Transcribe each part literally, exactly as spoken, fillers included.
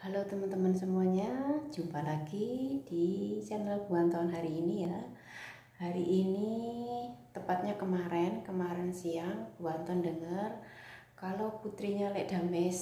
Halo teman-teman semuanya, jumpa lagi di channel Bu Anton hari ini ya. Hari ini tepatnya kemarin, kemarin siang Bu Anton dengar kalau putrinya Lek Dames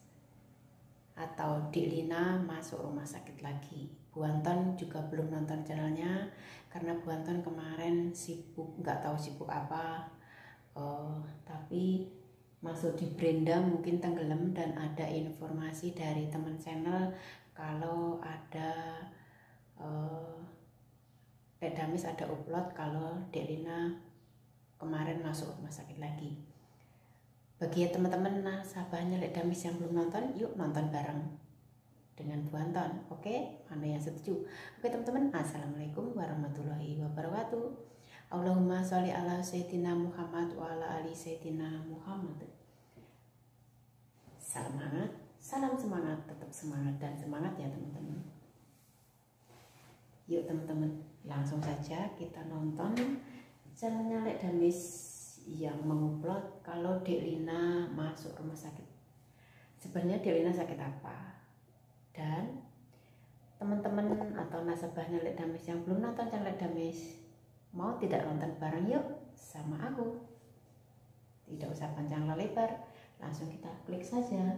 atau Dik Lina masuk rumah sakit lagi. Bu Anton juga belum nonton channelnya karena Bu Anton kemarin sibuk, nggak tahu sibuk apa. Uh, tapi masuk di beranda mungkin tenggelam, dan ada informasi dari teman channel kalau ada uh, Lek Dames ada upload kalau Delina kemarin masuk rumah sakit lagi. Bagi teman-teman nasabahnya Lek Dames yang belum nonton, yuk nonton bareng dengan Bu Anton. Oke, mana yang setuju? Oke teman-teman, assalamualaikum warahmatullahi wabarakatuh. Allahumma sholli ala sayyidina Muhammad wa ala ali sayyidina Muhammad. Semangat, salam semangat, tetap semangat dan semangat ya teman-teman. Yuk teman-teman, langsung saja kita nonton channelnya Lek Dames yang mengupload kalau Dik Lina masuk rumah sakit. Sebenarnya Dik Lina sakit apa? Dan teman-teman atau nasabahnya Lek Dames yang belum nonton channel Lek Dames, mau tidak nonton bareng yuk sama aku? Tidak usah panjang lebar, langsung kita klik saja.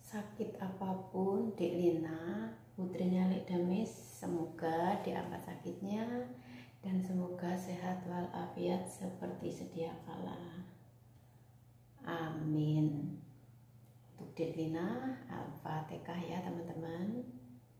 sakit apapun Dek Lina, putrinya Lek Damis, semoga diangkat sakitnya dan semoga sehat walafiat seperti sedia kala. Amin. Untuk Dek Lina, Al-Fatihah ya teman-teman.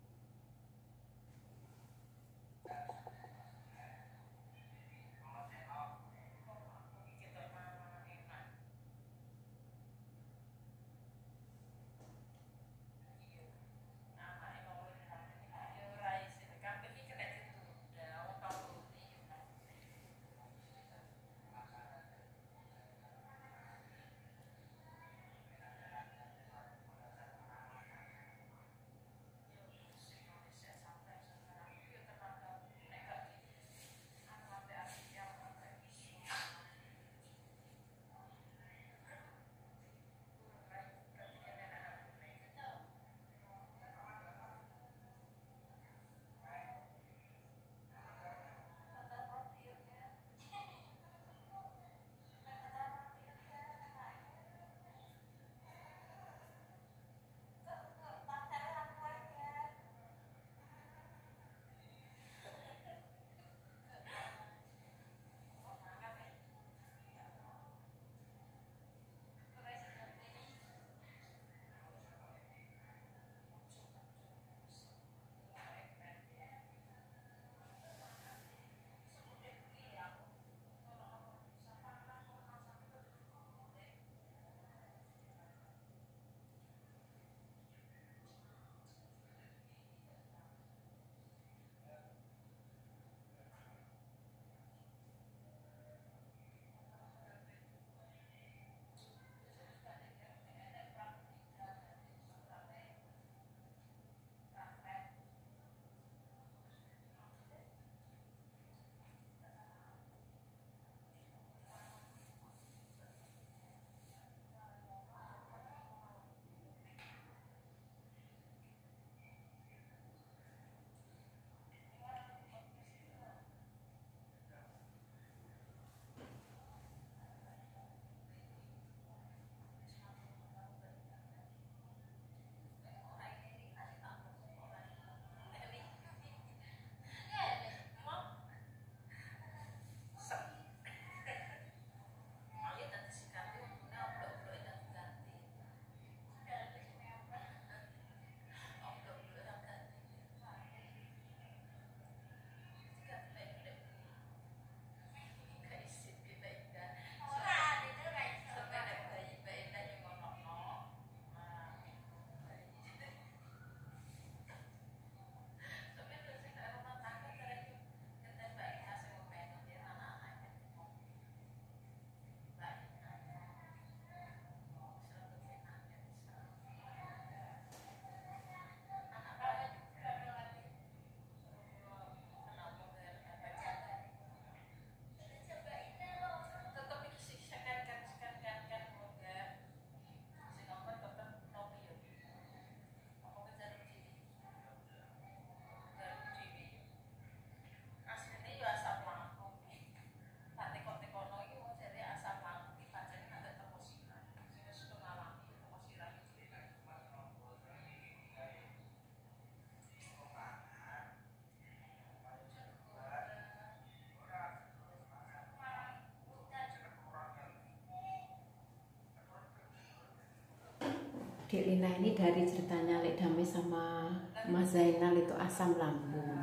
Dek Lina ini dari ceritanya Lek Damis sama Mas Zainal itu asam lambung.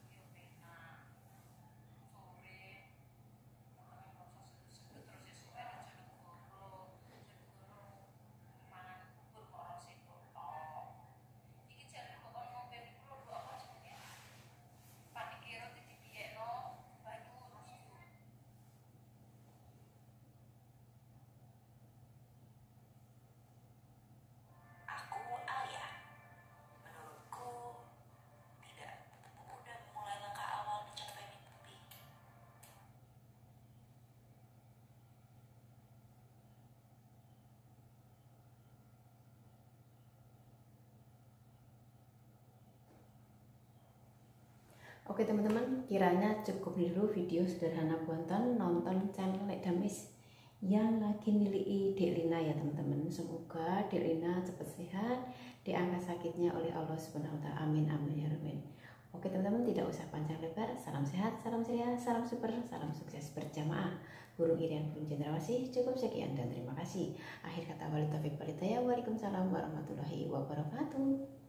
Oke teman-teman, kiranya cukup dulu video sederhana buatan nonton channel Lek Damis yang lagi miliki Dek Lina ya teman-teman. Semoga Dek Lina cepat sehat, diangkat sakitnya oleh Allah Subhanahu wa taala. Amin amin ya rabbal. Oke teman-teman, tidak usah panjang lebar. Salam sehat, salam ceria, salam super, salam sukses berjamaah. Burung Irian, burung cendrawasih. Cukup sekian dan terima kasih. Akhir kata, wali taufik walhidayah. Waalaikumsalam warahmatullahi wabarakatuh.